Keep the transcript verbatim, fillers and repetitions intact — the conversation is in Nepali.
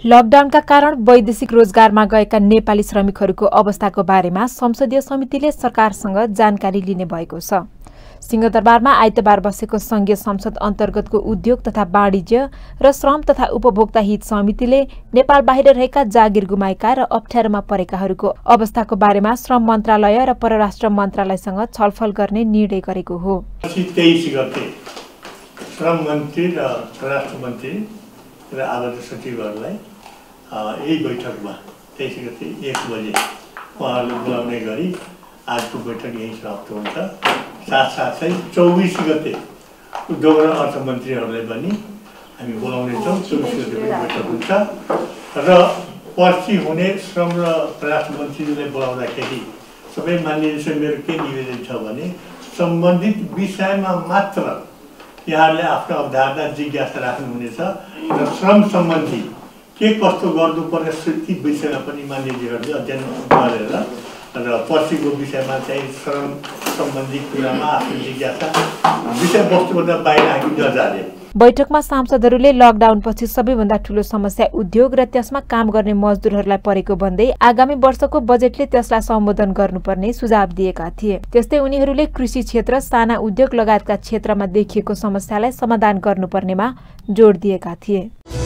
लकडाउनका कारण वैदेशिक रोजगारमा गएका नेपाली श्रमिकहरूको अवस्थाको बारेमा संसदीय समितिले सरकारसँग जानकारी लिने भएको छ। सिंहदरबारमा आइतबार बसेको संघीय संसद अन्तर्गतको उद्योग तथा वाणिज्य र श्रम तथा उपभोक्ता हित समितिले नेपाल बाहिर रहेका जागिर गुमाएका र अप्ठ्यारोमा परेकाहरूको अवस्थाको बारेमा श्रम मन्त्रालय र परराष्ट्र मन्त्रालयसँग छलफल गर्ने निर्णय गरेको हो। तेइस गते श्रम मन्त्री र परराष्ट्र मन्त्री र आबद्ध सचिवहरूलाई यही बैठकमा तेइस गते एक बजे उहाँहरूले बोलाउने गरी आजको बैठक यही समाप्त हुन्छ। साथसाथै चौबिस गते उद्योग र अर्थमन्त्रीहरूलाई पनि हामी बोलाउनेछौँ। चौबिस गते बैठक हुन्छ र पर्सि हुने श्रम र परराष्ट्र मन्त्रीले बोलाउँदाखेरि सबै मान्यजन मेरो के निवेदन छ भने सम्बन्धित विषयमा मात्र यहाँहरूले आफ्नो अवधारणा जिज्ञासा राख्नुहुनेछ र श्रम सम्बन्धी के कस्तो गर्नुपर्ने ती विषयमा पनि मान्यजीहरूले अध्ययन गरेर र पर्सिको विषयमा चाहिँ श्रम सम्बन्धी कुरामा आफ्नो जिज्ञासा विषयवस्तुभन्दा बाहिर हामी नजाने। बैठकमा सांसदहरूले लकडाउनपछि सबैभन्दा ठूलो समस्या उद्योग र त्यसमा काम गर्ने मजदुरहरूलाई परेको भन्दै आगामी वर्षको बजेटले त्यसलाई सम्बोधन गर्नुपर्ने सुझाव दिएका थिए। त्यस्तै उनीहरूले कृषि क्षेत्र, साना उद्योग लगायतका क्षेत्रमा देखिएको समस्यालाई समाधान गर्नुपर्नेमा जोड दिएका थिए।